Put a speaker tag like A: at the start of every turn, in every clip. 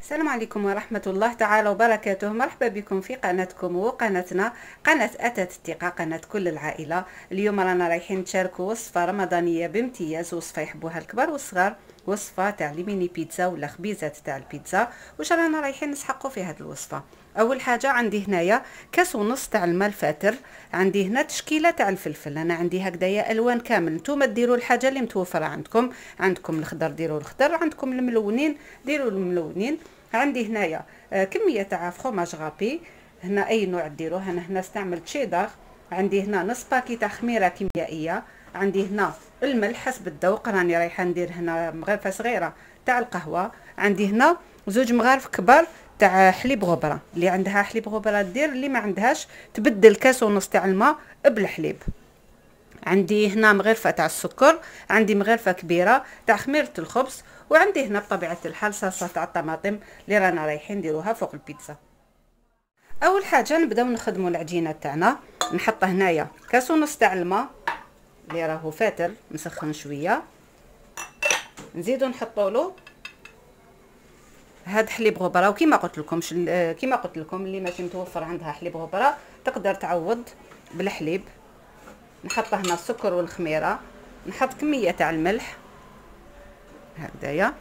A: السلام عليكم ورحمة الله تعالى وبركاته. مرحبا بكم في قناتكم وقناتنا قناة أتت الثقة، قناة كل العائلة. اليوم رانا رايحين نشاركوا وصفة رمضانية بامتياز، وصفة يحبوها الكبار والصغار، وصفة تاع لي ميني بيتزا ولا خبيزات تاع البيتزا. واش رانا رايحين نسحقوا في هذه الوصفة؟ اول حاجه عندي هنايا كاس ونص تاع الماء الفاتر، عندي هنا تشكيله تاع الفلفل، انا عندي هكذايا الوان كامل، نتوما ديروا الحاجه اللي متوفره عندكم الخضر ديروا الخضر، عندكم الملونين ديروا الملونين. عندي هنايا كميه تاع فروماج غابي، هنا اي نوع ديروه، انا هنا استعملت شيدر. عندي هنا نص باكي تاع خميره كيميائيه، عندي هنا الملح حسب الذوق، راني رايحه ندير هنا مغرفه صغيره تاع القهوه. عندي هنا زوج مغارف كبار تاع حليب غبره، اللي عندها حليب غبره دير، اللي ما عندهاش تبدل كاس ونص تاع الماء بالحليب. عندي هنا مغرفه تاع السكر، عندي مغرفه كبيره تاع خميره الخبز، وعندي هنا بطبيعه الحال صلصه تاع الطماطم اللي رانا رايحين نديروها فوق البيتزا. اول حاجه نبداو نخدموا العجينه تاعنا. نحط هنايا كاس ونص تاع الماء اللي راهو فاتر مسخن شويه، نزيدو نحطوا له هاد حليب غبره، وكيما قلت لكم اللي ماشي متوفر عندها حليب غبره تقدر تعوض بالحليب. نحط هنا السكر والخميره، نحط كميه تاع الملح هكذايا،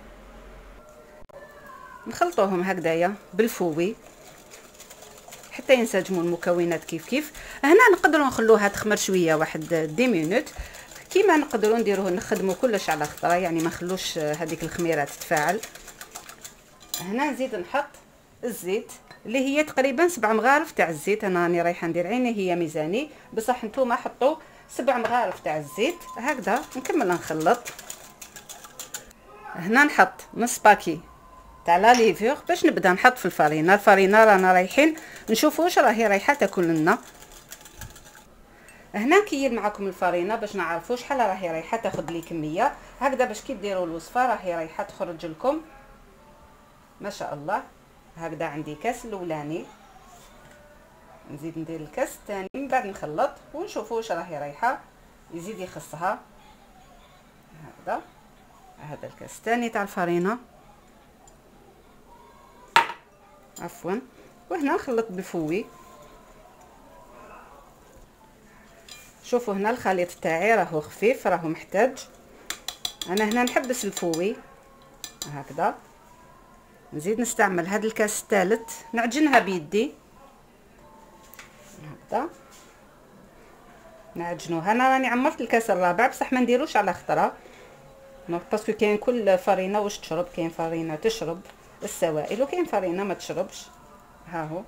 A: نخلطوهم هكذايا بالفوي حتى ينسجموا المكونات كيف. هنا نقدروا نخلوها تخمر شويه واحد 10 مينوت، كيما نقدروا نديروه نخدموا كلش على خطره، يعني ما نخلوش هذيك الخميره تتفاعل. هنا نزيد نحط الزيت اللي هي تقريبا 7 مغارف تاع الزيت، انا راني رايحه ندير عيني هي ميزاني، بصح نتوما حطوا 7 مغارف تاع الزيت هكذا. نكمل نخلط. هنا نحط نص باكي تاع لا ليفور باش نبدا نحط في الفرينه رانا رايحين نشوفوا واش راهي رايحه تاكل لنا. هنا نكيل معكم الفرينه باش نعرفوا شحال راهي رايحه تاخذ لي كميه هكذا، باش كي ديروا الوصفه راهي رايحه تخرج لكم ما شاء الله. هكذا عندي كاس الاولاني، نزيد ندير الكاس الثاني، من بعد نخلط ونشوفوا واش راهي رايحه يزيد يخصها. هذا الكاس الثاني تاع الفرينه عفوا، وهنا نخلط بالفوي. شوفوا هنا الخليط تاعي راهو خفيف، راهو محتاج، انا هنا نحبس الفوي هكذا. نزيد نستعمل هذا الكاس الثالث نعجنها بيدي هكذا، نعجنوها. انا راني عمرت الكاس الرابع بصح ما نديروش على خطره، باسكو كاين كل فرينه واش تشرب، كاين فرينه تشرب السوائل وكاين فرينه ما تشربش. ها هو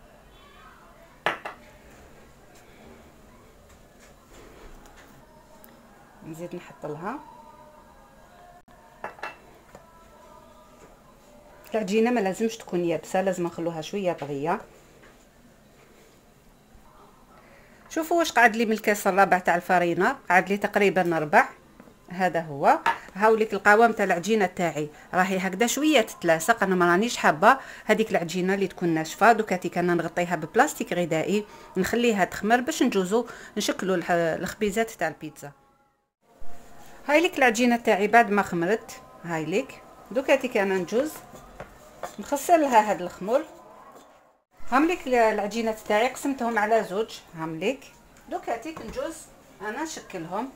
A: نزيد نحط لها العجينه، ما لازمش تكون يابسه، لازم نخلوها شويه طريه. شوفوا واش قعد لي من الكاس الرابع تاع الفرينه، قعد لي تقريبا ربع. هذا هو هاوليك القوام تاع العجينه تاعي، راهي هكذا شويه تتلاصق، انا ما رانيش حابه هذيك العجينه اللي تكون ناشفه. دوكاتي كان نغطيها ببلاستيك غذائي نخليها تخمر باش نجوزو نشكلوا الخبيزات تاع البيتزا. هاي ليك العجينه تاعي بعد ما خمرت، هاي ليك دوكاتي كان نجوز نخسر لها هذا الخمر. هامليك العجينه تاعي قسمتهم على زوج، هامليك دوكاتي نجوز انا نشكلهم.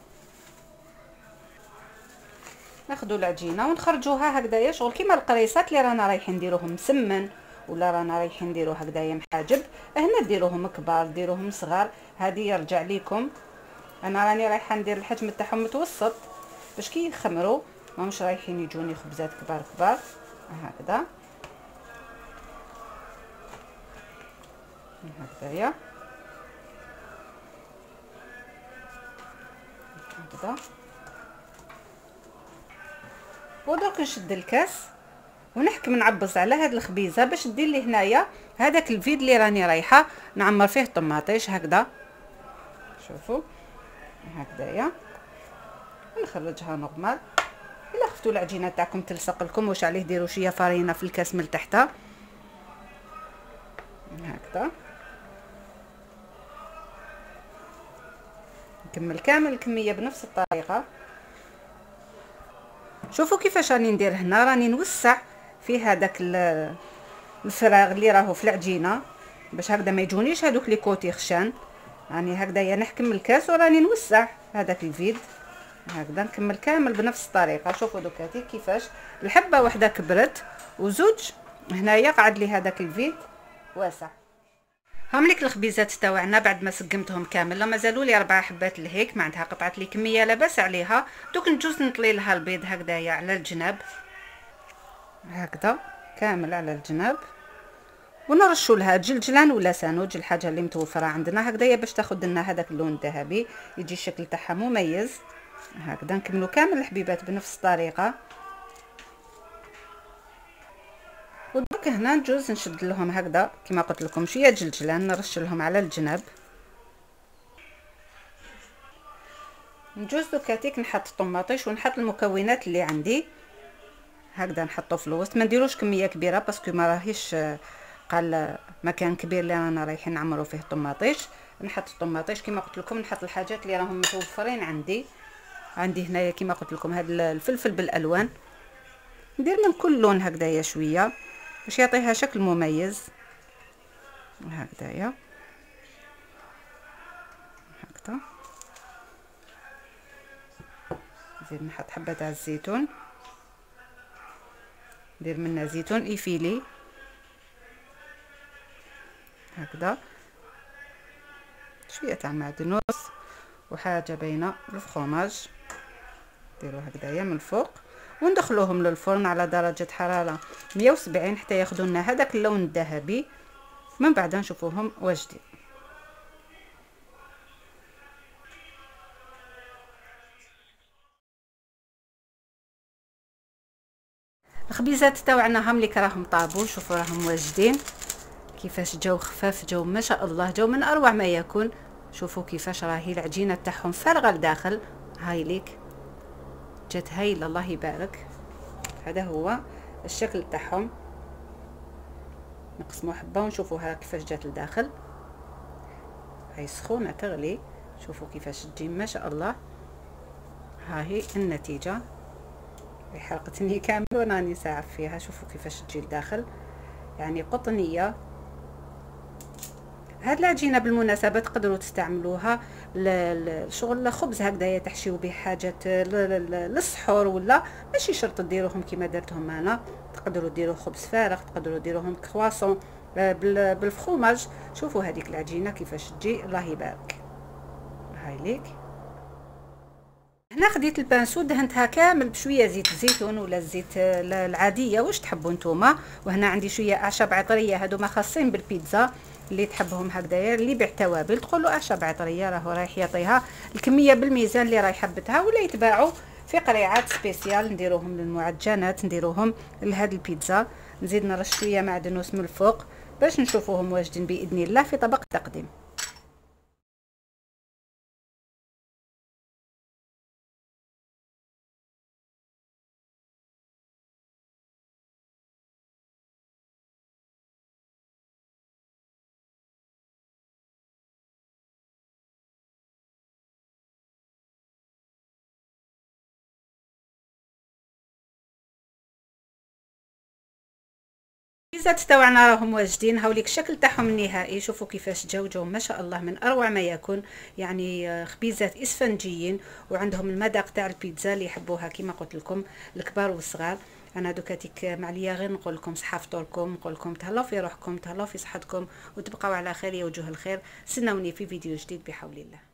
A: ناخذوا العجينه ونخرجوها هكذايا شغل كيما القريصات اللي رانا رايحين نديروهم مسمن ولا رانا رايحين نديرو هكذايا محاجب. هنا ديروهم كبار ديروهم صغار، هذه يرجع ليكم. انا راني رايحه ندير الحجم تاعهم متوسط باش كي يخمروا ماهمش رايحين يجوني خبزات كبار هكذا هكذايا هكذا. ودرك نشد الكاس ونحكم نعبص على هاد الخبيزه باش دير لي هنايا هذاك الفيد اللي راني رايحه نعمر فيه طماطيش هكذا. شوفوا هكذايا نخرجها نورمال. الا خفتوا العجينه تاعكم تلصق لكم واش عليه ديروا شويه فرينه في الكاس من تحتها هكذا. نكمل كامل الكميه بنفس الطريقه. شوفوا كيفاش راني ندير، هنا راني نوسع فيه هذاك الفراغ اللي راهو في العجينه، باش هكذا ما يجونيش هذوك لي كوتي خشان. راني هكذايا نحكم الكاس وراني نوسع هذاك الفيد هكذا، نكمل كامل بنفس الطريقه. شوفوا دوكاتي كيفاش الحبه واحده كبرت وزوج هنايا قعد لي هذاك الفيد واسع. هامليك الخبيزات تاوعنا بعد ما سقمتهم كامل، مازالوا لي 4 حبات لهيك، معناتها قطعت لي كميه لاباس عليها. دوك نجوز نطلي لها البيض هكذايا على الجناب هكذا كامل على الجناب، ونرشوا لها جلجلان ولا سانوج، الحاجه اللي متوفره عندنا هكذايا باش تاخذ لنا هذاك اللون الذهبي، يجي الشكل تاعها مميز هكذا. نكملوا كامل الحبيبات بنفس الطريقه. ودرك هنا نجوز نشد لهم هكذا كما قلت لكم شويه جلجلان، نرش لهم على الجناب. نجوز دوكاتيك نحط طماطيش ونحط المكونات اللي عندي هكذا، نحطو في الوسط. ما نديروش كميه كبيره باسكو ما راهيش قال مكان كبير اللي رانا رايحين نعمروا فيه طماطيش. نحط الطماطيش كما قلت لكم، نحط الحاجات اللي راهم متوفرين عندي هنايا كما قلت لكم هذا الفلفل بالالوان، ندير من كل لون هكذايا شويه باش يعطيها شكل مميز هكذايا هكذا. نزيد نحط حبه تاع الزيتون، ندير منها زيتون ايفيلي هكذا، شويه تاع معدنوس وحاجه بين الفرماج، نديرو هكذايا من الفوق وندخلوهم للفرن على درجه حراره 170 حتى ياخذوا لنا هذاك اللون الذهبي. من بعد نشوفوهم واجدين. الخبيزات تاوعنا هم لي راهم طابوا، شوفوا راهم واجدين كيفاش جاو خفاف، جاو ما شاء الله، جاو من اروع ما يكون. شوفوا كيفاش راهي العجينه تاعهم فارغه لداخل، هاي ليك جات هايله الله يبارك. هذا هو الشكل تاعهم. نقسموا حبه ونشوفوها كيفاش جات لداخل. هاي سخونه تغلي، شوفوا كيفاش تجي ما شاء الله. ها هي النتيجه، حرقتني كامل وراني ساعف فيها. شوفوا كيفاش تجي لداخل، يعني قطنيه. هاد العجينه بالمناسبه تقدروا تستعملوها لشغل خبز هكذايا تحشيو به حاجات للسحور، ولا ماشي شرط ديروهم كيما درتهم انا. تقدروا ديروا خبز فارغ، تقدروا ديروهم كرواسون بالفخوماج. شوفوا هذيك العجينه كيفاش تجي الله يبارك. هاي ليك. هنا خديت البانسو دهنتها كامل بشويه زيت الزيتون ولا الزيت العاديه واش تحبوا نتوما. وهنا عندي شويه اعشاب عطريه، هادو ما خاصين بالبيتزا، اللي تحبهم هكذايا اللي بيع توابل تقولوا اعشاب عطريه، راهو رايح يعطيها الكميه بالميزان اللي راهي حبتها، ولا يتباعوا في قريعات سبيسيال نديروهم للمعجنات، نديروهم لهاد البيتزا. نزيد نرش شويه معدنوس من الفوق باش نشوفوهم واجدين باذن الله في طبق تقديم. البيتزات تاوعنا راهم واجدين، هاوليك الشكل تاعهم النهائي. شوفوا كيفاش جاو ما شاء الله من اروع ما يكون، يعني خبيزات اسفنجيين وعندهم المذاق تاع البيتزا اللي يحبوها كما قلت لكم الكبار والصغار. انا دوكاتيك معليا غير نقول لكم صحه فطوركم، نقول لكم تهلاو في روحكم، تهلاو في صحتكم، وتبقاو على خير يا وجوه الخير. استناوني في فيديو جديد بحول الله.